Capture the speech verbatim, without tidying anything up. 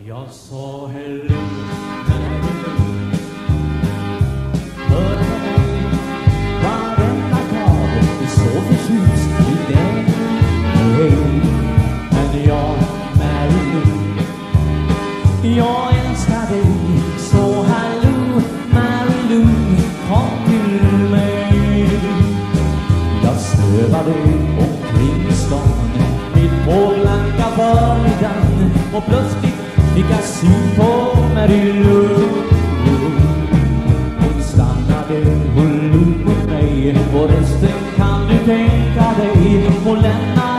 Jag sa hello. Hör på mig, varenda dag är så förtjust i dig. Men jag, Mary Lou, jag älskar dig. Så hallå, Mary Lou, kom till mig. Jag snövade omkring i stan mitt på blanka förmiddagen, och plötsligt fick jag syn på Mary Lou. Hon stannade, hon log mot mig, och resten kan du tänka dig. Hon lämnade